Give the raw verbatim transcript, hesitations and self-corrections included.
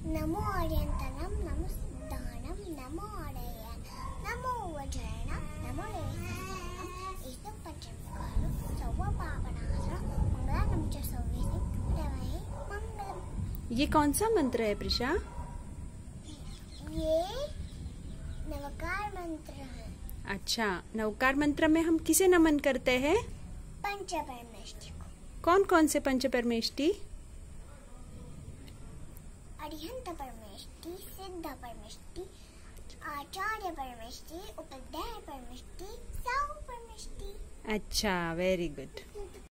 नमो अर्यन्तनं नमो सिद्धानं नमो अडयन नमो वज्रणं नमो लेखनं इष्टं पञ्चमकालं सर्वपापनाशनं मंगलानं च सर्वेषां रवये मंगलम। ये कौन सा मंत्र है प्रिशा? ये नवकार मंत्र है। अच्छा, नवकार मंत्र में हम किसे नमन करते हैं? पंच परमेष्टि को। कौन कौन से पंच परमेष्टि? अरिहंत परमेष्टि, सिद्ध परमेष्टि, आचार्य परमेष्टि, उपाध्याय परमेष्टि, साहु परमेष्टि। अच्छा, वेरी गुड।